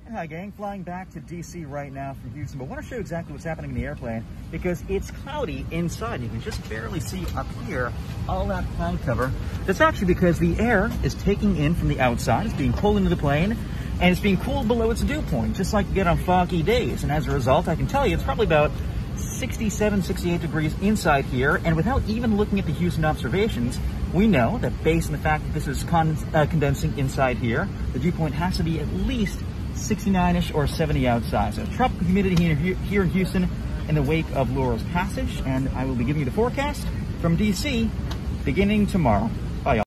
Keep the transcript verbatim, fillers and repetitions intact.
Hi gang, flying back to D C right now from Houston, but I want to show you exactly what's happening in the airplane because it's cloudy inside. You can just barely see up here all that cloud cover. That's actually because the air is taking in from the outside, it's being pulled into the plane, and it's being cooled below its dew point, just like you get on foggy days. And as a result, I can tell you it's probably about sixty-seven, sixty-eight degrees inside here, and without even looking at the Houston observations, we know that based on the fact that this is con uh, condensing inside here, the dew point has to be at least sixty-nine-ish or seventy outside. So tropical humidity here, here in Houston in the wake of Laura's passage, and I will be giving you the forecast from D C beginning tomorrow.